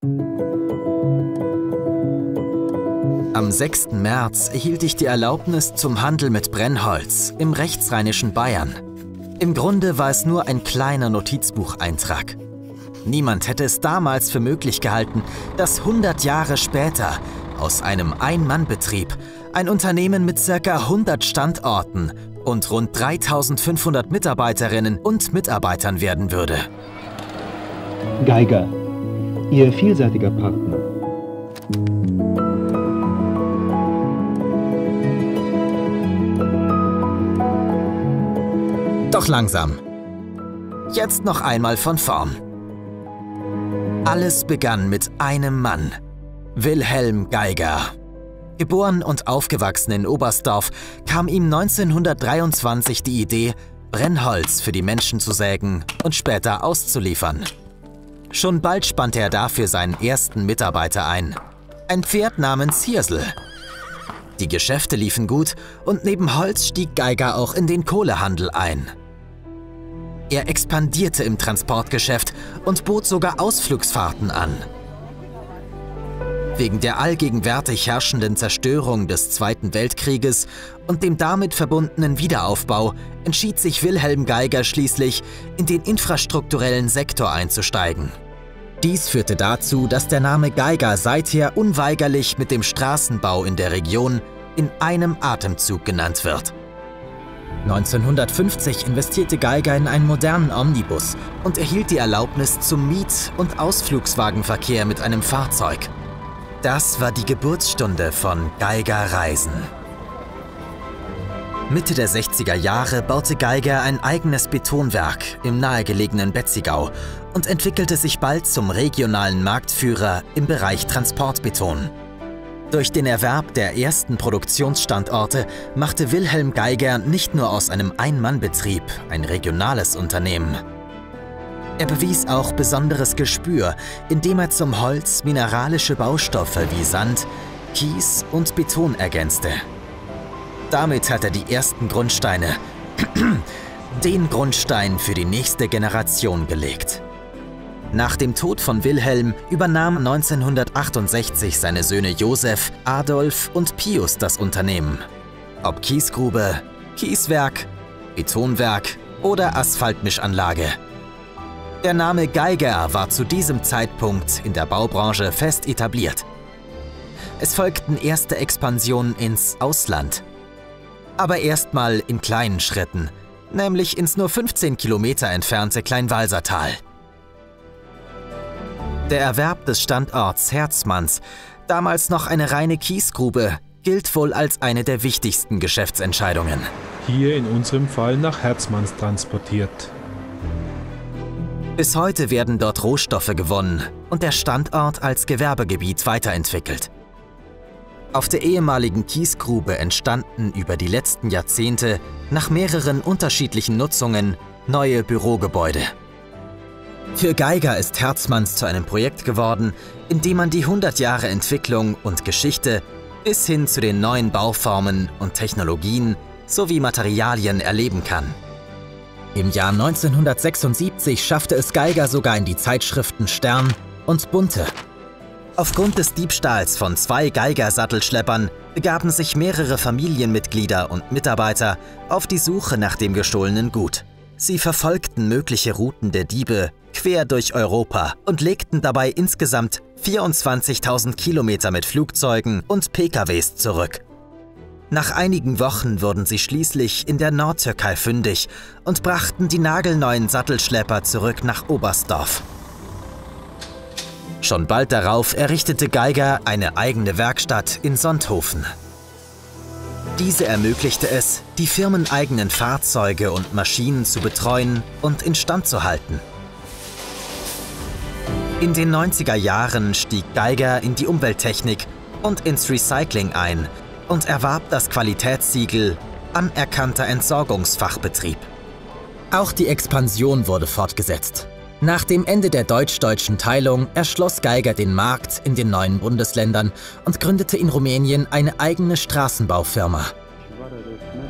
Am 6. März erhielt ich die Erlaubnis zum Handel mit Brennholz im rechtsrheinischen Bayern. Im Grunde war es nur ein kleiner Notizbucheintrag. Niemand hätte es damals für möglich gehalten, dass 100 Jahre später aus einem Ein-Mann-Betrieb ein Unternehmen mit ca. 100 Standorten und rund 3500 Mitarbeiterinnen und Mitarbeitern werden würde. Geiger, Ihr vielseitiger Partner. Doch langsam. Jetzt noch einmal von vorn. Alles begann mit einem Mann, Wilhelm Geiger. Geboren und aufgewachsen in Oberstdorf, kam ihm 1923 die Idee, Brennholz für die Menschen zu sägen und später auszuliefern. Schon bald spannte er dafür seinen ersten Mitarbeiter ein, ein Pferd namens Hirsel. Die Geschäfte liefen gut und neben Holz stieg Geiger auch in den Kohlehandel ein. Er expandierte im Transportgeschäft und bot sogar Ausflugsfahrten an. Wegen der allgegenwärtig herrschenden Zerstörung des Zweiten Weltkrieges und dem damit verbundenen Wiederaufbau entschied sich Wilhelm Geiger schließlich, in den infrastrukturellen Sektor einzusteigen. Dies führte dazu, dass der Name Geiger seither unweigerlich mit dem Straßenbau in der Region in einem Atemzug genannt wird. 1950 investierte Geiger in einen modernen Omnibus und erhielt die Erlaubnis zum Miet- und Ausflugswagenverkehr mit einem Fahrzeug. Das war die Geburtsstunde von Geiger Reisen. Mitte der 60er Jahre baute Geiger ein eigenes Betonwerk im nahegelegenen Betzigau und entwickelte sich bald zum regionalen Marktführer im Bereich Transportbeton. Durch den Erwerb der ersten Produktionsstandorte machte Wilhelm Geiger nicht nur aus einem Ein-Mann-Betrieb ein regionales Unternehmen. Er bewies auch besonderes Gespür, indem er zum Holz mineralische Baustoffe wie Sand, Kies und Beton ergänzte. Damit hat er die ersten Grundsteine, den Grundstein für die nächste Generation gelegt. Nach dem Tod von Wilhelm übernahmen 1968 seine Söhne Josef, Adolf und Pius das Unternehmen. Ob Kiesgrube, Kieswerk, Betonwerk oder Asphaltmischanlage. Der Name Geiger war zu diesem Zeitpunkt in der Baubranche fest etabliert. Es folgten erste Expansionen ins Ausland. Aber erstmal in kleinen Schritten, nämlich ins nur 15 Kilometer entfernte Kleinwalsertal. Der Erwerb des Standorts Herzmanns, damals noch eine reine Kiesgrube, gilt wohl als eine der wichtigsten Geschäftsentscheidungen. Hier in unserem Fall nach Herzmanns transportiert. Bis heute werden dort Rohstoffe gewonnen und der Standort als Gewerbegebiet weiterentwickelt. Auf der ehemaligen Kiesgrube entstanden über die letzten Jahrzehnte nach mehreren unterschiedlichen Nutzungen neue Bürogebäude. Für Geiger ist Herzmanns zu einem Projekt geworden, in dem man die 100 Jahre Entwicklung und Geschichte bis hin zu den neuen Bauformen und Technologien sowie Materialien erleben kann. Im Jahr 1976 schaffte es Geiger sogar in die Zeitschriften Stern und Bunte. Aufgrund des Diebstahls von 2 Geiger-Sattelschleppern begaben sich mehrere Familienmitglieder und Mitarbeiter auf die Suche nach dem gestohlenen Gut. Sie verfolgten mögliche Routen der Diebe quer durch Europa und legten dabei insgesamt 24.000 Kilometer mit Flugzeugen und PKWs zurück. Nach einigen Wochen wurden sie schließlich in der Nordtürkei fündig und brachten die nagelneuen Sattelschlepper zurück nach Oberstdorf. Schon bald darauf errichtete Geiger eine eigene Werkstatt in Sonthofen. Diese ermöglichte es, die firmeneigenen Fahrzeuge und Maschinen zu betreuen und instand zu halten. In den 90er Jahren stieg Geiger in die Umwelttechnik und ins Recycling ein und erwarb das Qualitätssiegel Anerkannter Entsorgungsfachbetrieb. Auch die Expansion wurde fortgesetzt. Nach dem Ende der deutsch-deutschen Teilung erschloss Geiger den Markt in den neuen Bundesländern und gründete in Rumänien eine eigene Straßenbaufirma.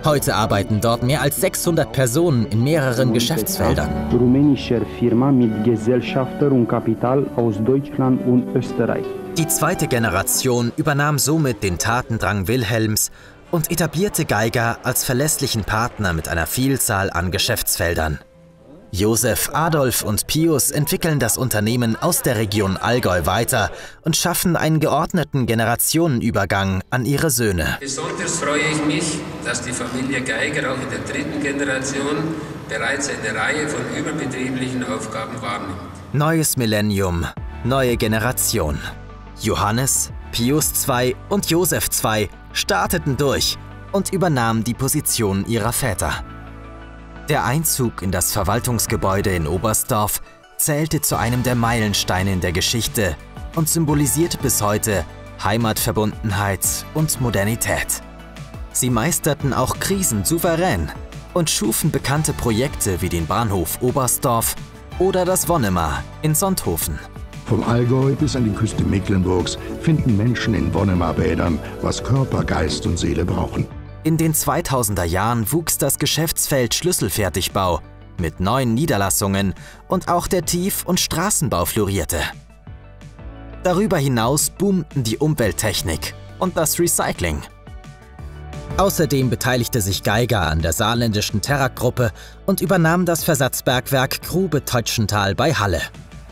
Heute arbeiten dort mehr als 600 Personen in mehreren Geschäftsfeldern. Rumänischer Firma mit Gesellschafter und Kapital aus Deutschland und Österreich. Die zweite Generation übernahm somit den Tatendrang Wilhelms und etablierte Geiger als verlässlichen Partner mit einer Vielzahl an Geschäftsfeldern. Josef, Adolf und Pius entwickeln das Unternehmen aus der Region Allgäu weiter und schaffen einen geordneten Generationenübergang an ihre Söhne. Besonders freue ich mich, dass die Familie Geiger auch in der dritten Generation bereits eine Reihe von überbetrieblichen Aufgaben wahrnimmt. Neues Millennium, neue Generation. Johannes, Pius II und Josef II starteten durch und übernahmen die Position ihrer Väter. Der Einzug in das Verwaltungsgebäude in Oberstdorf zählte zu einem der Meilensteine in der Geschichte und symbolisiert bis heute Heimatverbundenheit und Modernität. Sie meisterten auch Krisen souverän und schufen bekannte Projekte wie den Bahnhof Oberstdorf oder das Wonnemar in Sonthofen. Vom Allgäu bis an die Küste Mecklenburgs finden Menschen in Wonnemar-Bädern, was Körper, Geist und Seele brauchen. In den 2000er Jahren wuchs das Geschäftsfeld Schlüsselfertigbau mit 9 Niederlassungen und auch der Tief- und Straßenbau florierte. Darüber hinaus boomten die Umwelttechnik und das Recycling. Außerdem beteiligte sich Geiger an der saarländischen Terrak-Gruppe und übernahm das Versatzbergwerk Grube Teutschental bei Halle.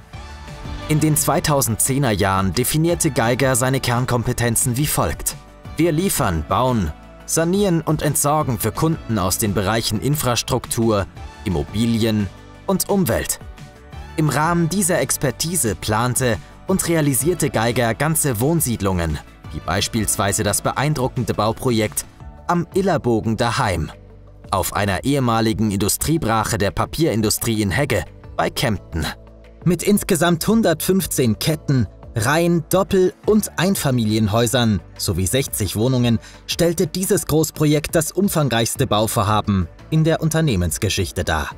In den 2010er Jahren definierte Geiger seine Kernkompetenzen wie folgt: Wir liefern, bauen, sanieren und entsorgen für Kunden aus den Bereichen Infrastruktur, Immobilien und Umwelt. Im Rahmen dieser Expertise plante und realisierte Geiger ganze Wohnsiedlungen, wie beispielsweise das beeindruckende Bauprojekt am Illerbogen daheim, auf einer ehemaligen Industriebrache der Papierindustrie in Hegge bei Kempten. Mit insgesamt 115 Ketten, Reihen-, Doppel- und Einfamilienhäusern sowie 60 Wohnungen stellte dieses Großprojekt das umfangreichste Bauvorhaben in der Unternehmensgeschichte dar.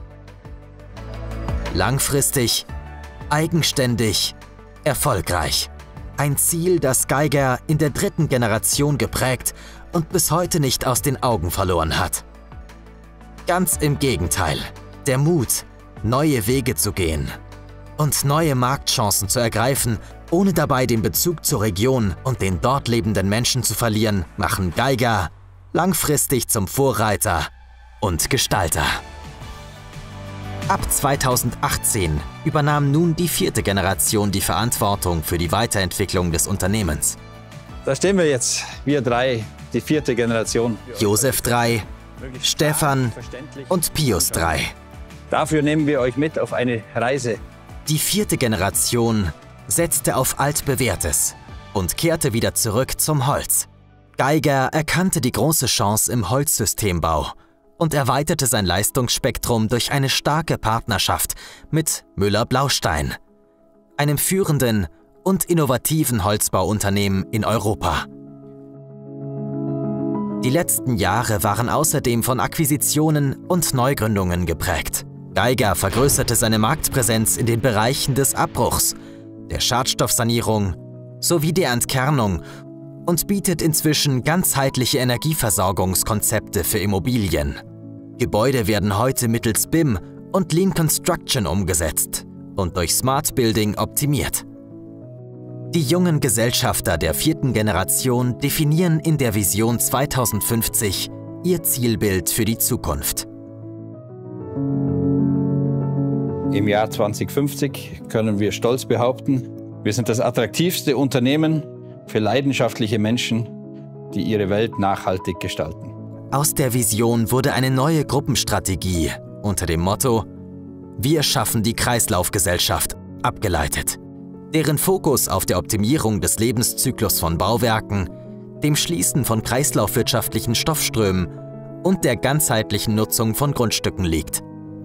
Langfristig, eigenständig, erfolgreich. Ein Ziel, das Geiger in der dritten Generation geprägt und bis heute nicht aus den Augen verloren hat. Ganz im Gegenteil, der Mut, neue Wege zu gehen und neue Marktchancen zu ergreifen, ohne dabei den Bezug zur Region und den dort lebenden Menschen zu verlieren, machen Geiger langfristig zum Vorreiter und Gestalter. Ab 2018 übernahm nun die vierte Generation die Verantwortung für die Weiterentwicklung des Unternehmens. Da stehen wir jetzt, wir drei, die vierte Generation. Josef III, Stefan und Pius III. Dafür nehmen wir euch mit auf eine Reise. Die vierte Generation setzte auf Altbewährtes und kehrte wieder zurück zum Holz. Geiger erkannte die große Chance im Holzsystembau und erweiterte sein Leistungsspektrum durch eine starke Partnerschaft mit Müller-Blaustein, einem führenden und innovativen Holzbauunternehmen in Europa. Die letzten Jahre waren außerdem von Akquisitionen und Neugründungen geprägt. Geiger vergrößerte seine Marktpräsenz in den Bereichen des Abbruchs, der Schadstoffsanierung sowie der Entkernung und bietet inzwischen ganzheitliche Energieversorgungskonzepte für Immobilien. Gebäude werden heute mittels BIM und Lean Construction umgesetzt und durch Smart Building optimiert. Die jungen Gesellschafter der vierten Generation definieren in der Vision 2050 ihr Zielbild für die Zukunft. Im Jahr 2050 können wir stolz behaupten, wir sind das attraktivste Unternehmen für leidenschaftliche Menschen, die ihre Welt nachhaltig gestalten. Aus der Vision wurde eine neue Gruppenstrategie unter dem Motto „Wir schaffen die Kreislaufgesellschaft“ abgeleitet, deren Fokus auf der Optimierung des Lebenszyklus von Bauwerken, dem Schließen von kreislaufwirtschaftlichen Stoffströmen und der ganzheitlichen Nutzung von Grundstücken liegt.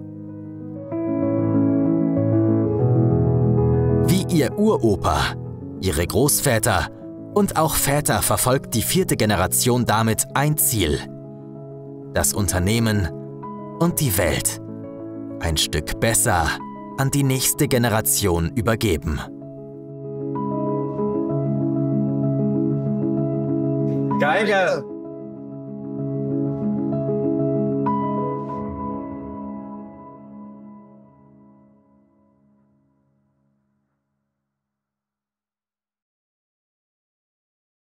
Wie ihr Uropa, ihre Großväter und auch Väter verfolgt die vierte Generation damit ein Ziel: das Unternehmen und die Welt ein Stück besser an die nächste Generation übergeben. Geiger